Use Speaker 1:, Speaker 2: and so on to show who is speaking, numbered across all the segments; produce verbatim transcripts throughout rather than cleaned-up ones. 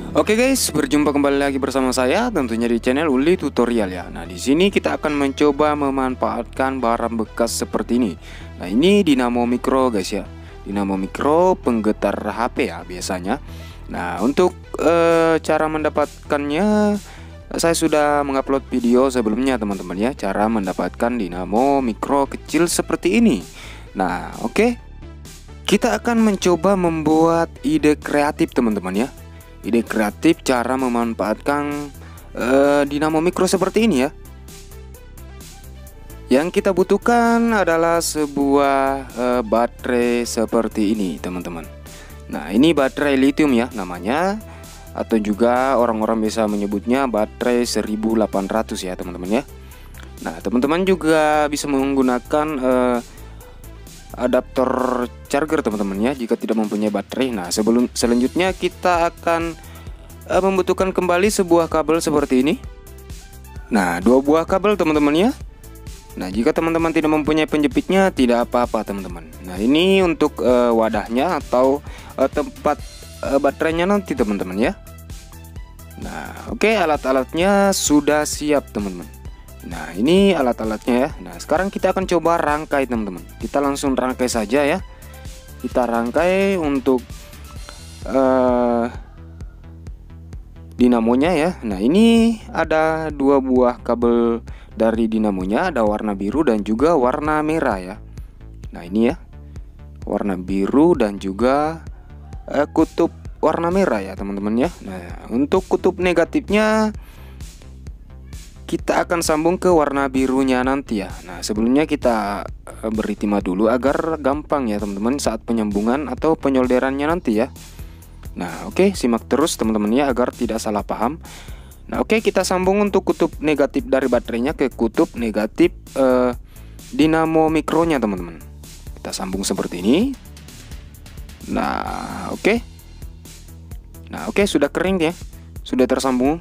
Speaker 1: Oke guys, berjumpa kembali lagi bersama saya tentunya di channel Uli Tutorial ya. Nah, di sini kita akan mencoba memanfaatkan barang bekas seperti ini. Nah, ini dinamo mikro guys ya. Dinamo mikro penggetar H P ya biasanya. Nah, untuk eh, cara mendapatkannya saya sudah mengupload video sebelumnya teman-teman ya, cara mendapatkan dinamo mikro kecil seperti ini. Nah, oke. Kita akan mencoba membuat ide kreatif teman-teman ya. Ide kreatif cara memanfaatkan uh, dinamo mikro seperti ini ya. Yang kita butuhkan adalah sebuah uh, baterai seperti ini teman-teman. Nah, ini baterai lithium ya namanya, atau juga orang-orang bisa menyebutnya baterai seribu delapan ratus ya teman-teman ya. Nah, teman-teman juga bisa menggunakan uh, adaptor charger teman-teman ya jika tidak mempunyai baterai. Nah, sebelum selanjutnya kita akan uh, membutuhkan kembali sebuah kabel seperti ini. Nah, dua buah kabel teman-teman ya. Nah, jika teman-teman tidak mempunyai penjepitnya tidak apa-apa teman-teman. Nah, ini untuk uh, wadahnya atau uh, tempat uh, baterainya nanti teman-teman ya. Nah, oke, alat-alatnya sudah siap teman-teman. Nah, ini alat-alatnya ya. Nah, sekarang kita akan coba rangkai teman-teman. Kita langsung rangkai saja ya. Kita rangkai untuk uh, dinamonya ya. Nah, ini ada dua buah kabel dari dinamonya, ada warna biru dan juga warna merah ya. Nah, ini ya, warna biru dan juga uh, kutub warna merah ya teman-teman ya. Nah, untuk kutub negatifnya kita akan sambung ke warna birunya nanti ya. Nah, sebelumnya kita beri timah dulu agar gampang ya teman-teman saat penyambungan atau penyolderannya nanti ya. Nah, oke, simak terus teman-teman ya agar tidak salah paham. Nah, oke, kita sambung untuk kutub negatif dari baterainya ke kutub negatif eh, dinamo mikronya teman-teman. Kita sambung seperti ini. Nah, oke. Nah, oke, sudah kering ya. Sudah tersambung.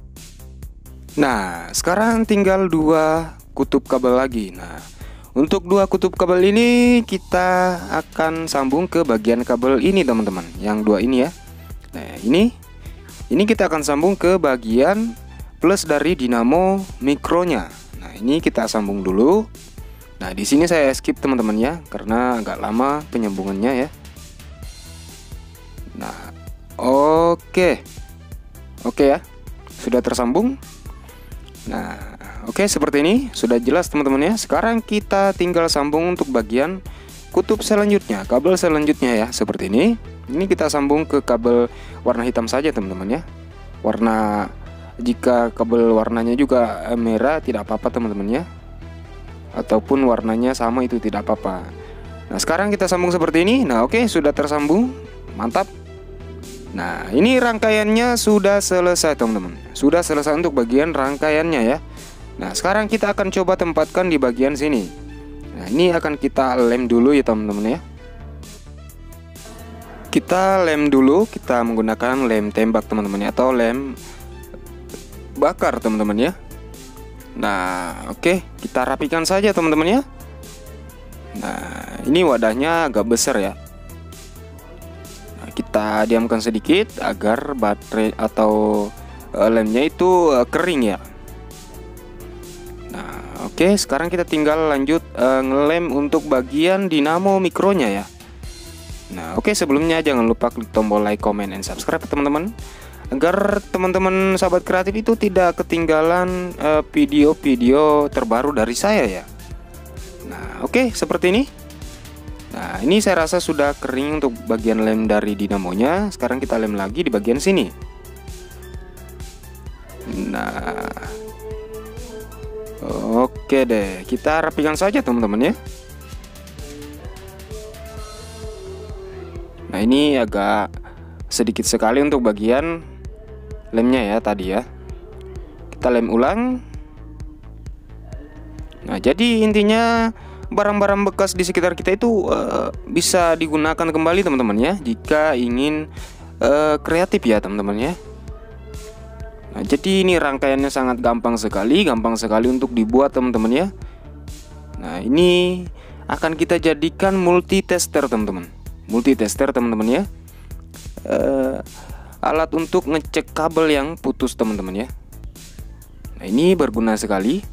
Speaker 1: Nah, sekarang tinggal dua kutub kabel lagi. Nah, untuk dua kutub kabel ini kita akan sambung ke bagian kabel ini teman-teman. Yang dua ini ya. Nah, ini ini kita akan sambung ke bagian plus dari dinamo mikronya. Nah, ini kita sambung dulu. Nah, di sini saya skip teman-teman ya karena agak lama penyambungannya ya. Nah, oke. Oke ya. Sudah tersambung. Nah, oke, seperti ini sudah jelas teman-teman ya. Sekarang kita tinggal sambung untuk bagian kutub selanjutnya, kabel selanjutnya ya, seperti ini. Ini kita sambung ke kabel warna hitam saja teman-teman ya. Warna, jika kabel warnanya juga merah tidak apa-apa teman-teman ya. Ataupun warnanya sama itu tidak apa-apa. Nah, sekarang kita sambung seperti ini. Nah, oke, sudah tersambung. Mantap. Nah, ini rangkaiannya sudah selesai teman-teman. Sudah selesai untuk bagian rangkaiannya ya. Nah, sekarang kita akan coba tempatkan di bagian sini. Nah, ini akan kita lem dulu ya teman-teman ya. Kita lem dulu, kita menggunakan lem tembak teman-teman ya, atau lem bakar teman-teman ya. Nah, oke, kita rapikan saja teman-teman ya. Nah, ini wadahnya agak besar ya. Kita diamkan sedikit agar baterai atau uh, lemnya itu uh, kering ya. Nah, oke, sekarang kita tinggal lanjut uh, ngelem untuk bagian dinamo mikronya ya. Nah, oke, sebelumnya jangan lupa klik tombol like, comment, and subscribe teman-teman, agar teman-teman sahabat kreatif itu tidak ketinggalan video-video uh, terbaru dari saya ya. Nah, oke, seperti ini. Nah, ini saya rasa sudah kering untuk bagian lem dari dinamonya. Sekarang kita lem lagi di bagian sini. Nah, oke deh, kita rapikan saja teman-teman ya. Nah, ini agak sedikit sekali untuk bagian lemnya ya tadi ya. Kita lem ulang. Nah, jadi intinya barang-barang bekas di sekitar kita itu uh, bisa digunakan kembali teman-teman ya, jika ingin uh, kreatif ya teman-teman ya. Nah, jadi ini rangkaiannya sangat gampang sekali, gampang sekali untuk dibuat teman-teman ya. Nah, ini akan kita jadikan multi tester teman-teman, multi tester teman-teman ya. Uh, alat untuk ngecek kabel yang putus teman-teman ya. Nah, ini berguna sekali.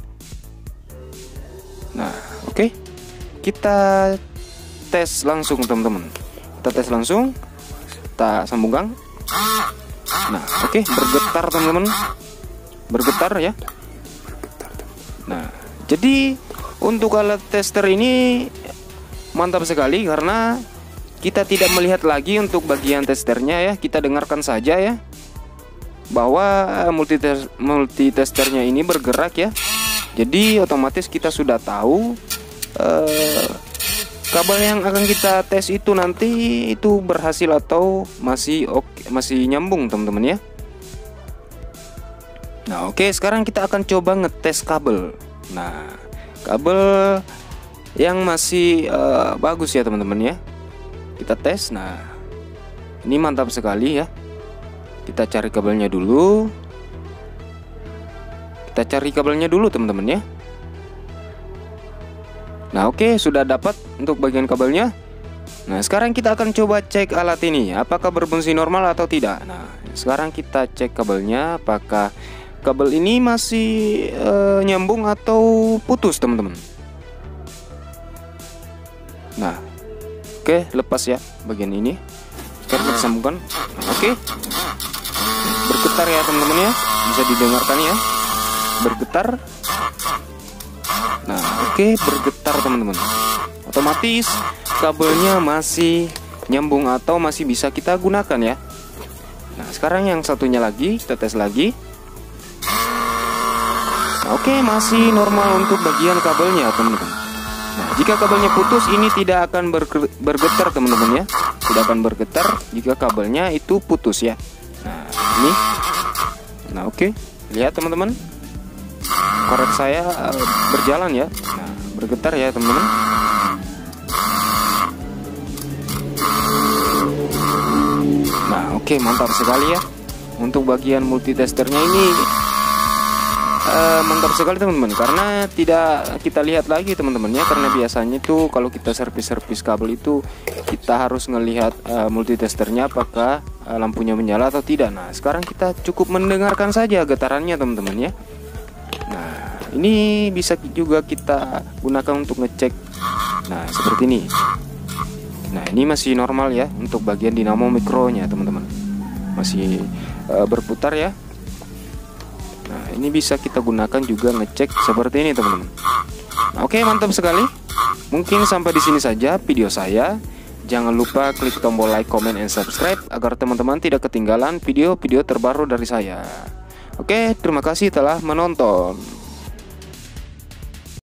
Speaker 1: Nah, oke. Okay. Kita tes langsung teman-teman. Kita tes langsung. Kita sambungkan. Nah, oke, okay. Bergetar teman-teman. Bergetar ya. Nah, jadi untuk alat tester ini mantap sekali karena kita tidak melihat lagi untuk bagian testernya ya. Kita dengarkan saja ya bahwa multites multitesternya ini bergerak ya. Jadi otomatis kita sudah tahu eh, kabel yang akan kita tes itu nanti itu berhasil atau masih oke, masih nyambung teman-teman ya. Nah, oke, sekarang kita akan coba ngetes kabel. Nah, kabel yang masih uh, bagus ya teman-teman ya. Kita tes. Nah, ini mantap sekali ya. Kita cari kabelnya dulu. Kita cari kabelnya dulu teman-teman ya. Nah, oke, sudah dapat untuk bagian kabelnya. Nah, sekarang kita akan coba cek alat ini apakah berfungsi normal atau tidak. Nah, sekarang kita cek kabelnya apakah kabel ini masih uh, nyambung atau putus teman-teman. Nah, oke, lepas ya bagian ini. Sekarang kita sambungkan. Nah, oke, bergetar ya teman-teman ya, bisa didengarkan ya, bergetar. Nah, oke, bergetar teman-teman. Otomatis kabelnya masih nyambung atau masih bisa kita gunakan ya. Nah, sekarang yang satunya lagi kita tes lagi. Nah, oke, masih normal untuk bagian kabelnya teman-teman. Nah, jika kabelnya putus ini tidak akan bergetar teman-teman ya. Tidak akan bergetar jika kabelnya itu putus ya. Nah, ini. Nah, oke, lihat teman-teman. Korek saya uh, berjalan ya. Nah, bergetar ya teman-teman. Nah, oke, mantap sekali ya. Untuk bagian multitesternya ini uh, mantap sekali teman-teman, karena tidak kita lihat lagi teman-teman ya. Karena biasanya tuh kalau kita servis-servis kabel itu kita harus ngelihat uh, multitesternya apakah uh, lampunya menyala atau tidak. Nah, sekarang kita cukup mendengarkan saja getarannya teman-teman ya. Nah, ini bisa juga kita gunakan untuk ngecek. Nah, seperti ini. Nah, ini masih normal ya untuk bagian dinamo mikronya teman-teman. Masih uh, berputar ya. Nah, ini bisa kita gunakan juga ngecek seperti ini teman-teman. Nah, oke, mantap sekali. Mungkin sampai di sini saja video saya. Jangan lupa klik tombol like, comment, and subscribe agar teman-teman tidak ketinggalan video-video terbaru dari saya. Oke, terima kasih telah menonton.